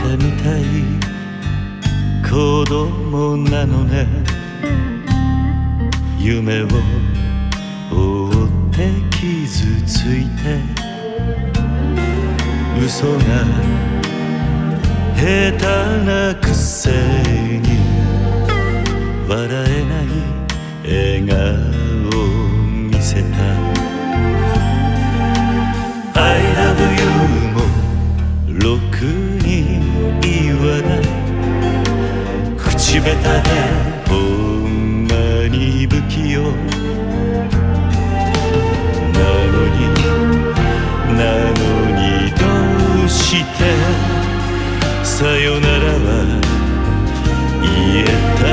カみたい子供なのね。夢を追って傷ついて嘘が下手なくせに笑えない笑顔を見せた。 I love you もろくに言わない。口下手でほんまに不器用なのにどうしてさよならは言えた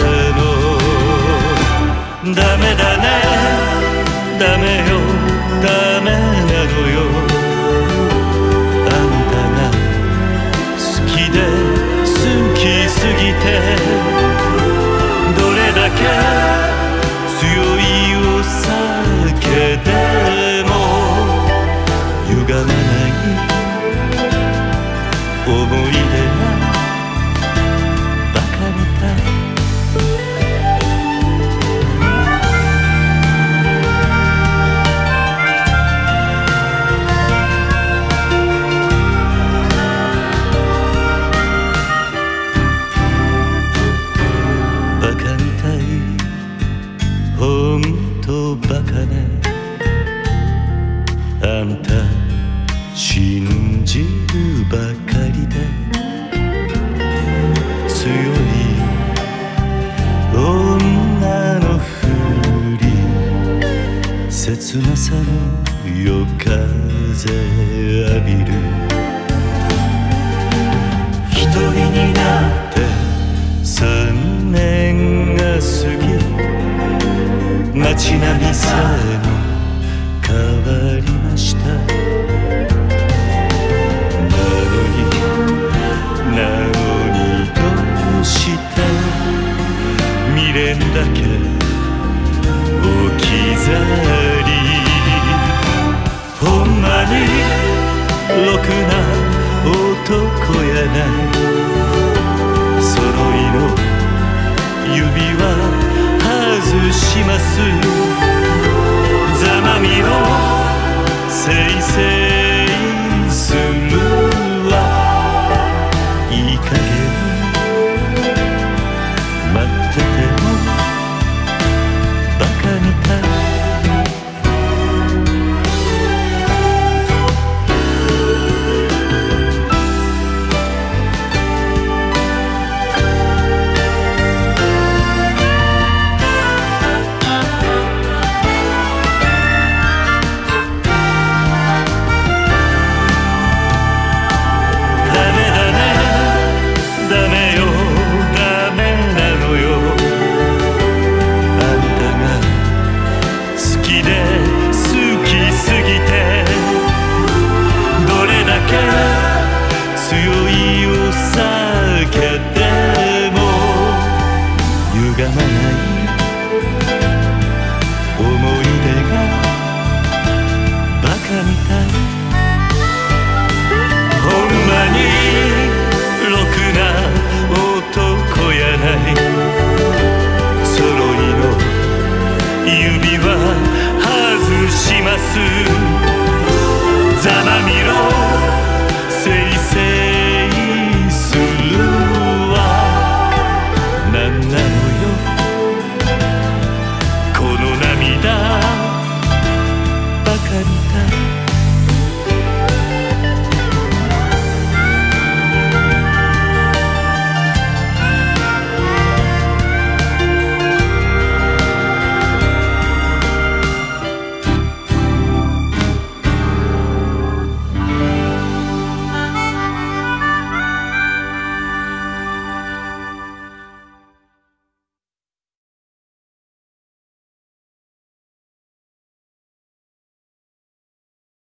の。ダメだね、ダメよ、ダメなのよ。あんたが好きで好きすぎてどれだけ強いお酒でも歪まない思い出がバカみたい。バカみたい、ほんとバカね。あんた信じるばかりで強い女のふり、切なさの夜風浴びる。一人になって3年が過ぎ街並みさえも変わりました。なのにどうして未練だけ置き去り。ほんまにろくな男やない。揃いの指輪外します。ざまみろせいせい